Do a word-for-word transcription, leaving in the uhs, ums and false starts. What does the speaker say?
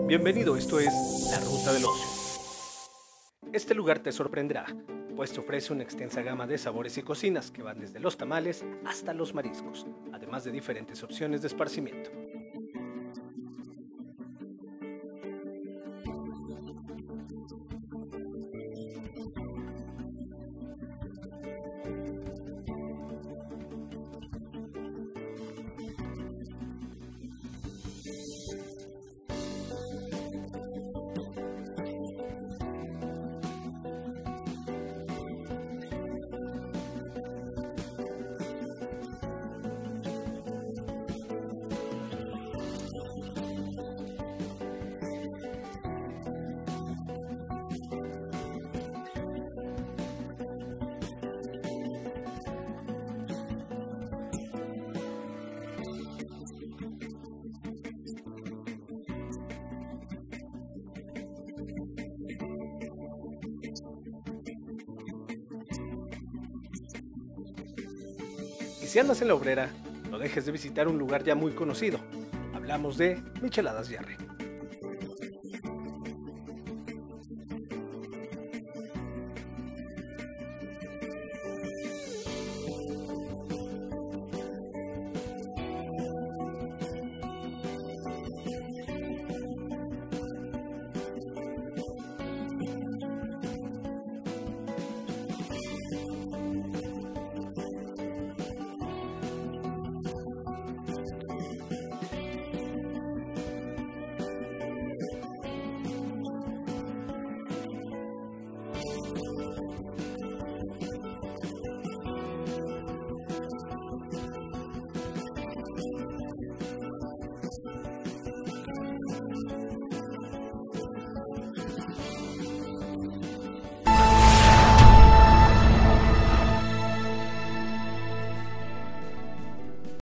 Bienvenido, esto es La Ruta del Ocio. Este lugar te sorprenderá, pues te ofrece una extensa gama de sabores y cocinas que van desde los tamales hasta los mariscos, además de diferentes opciones de esparcimiento. Y si andas en la Obrera, no dejes de visitar un lugar ya muy conocido. Hablamos de Micheladas Yarre.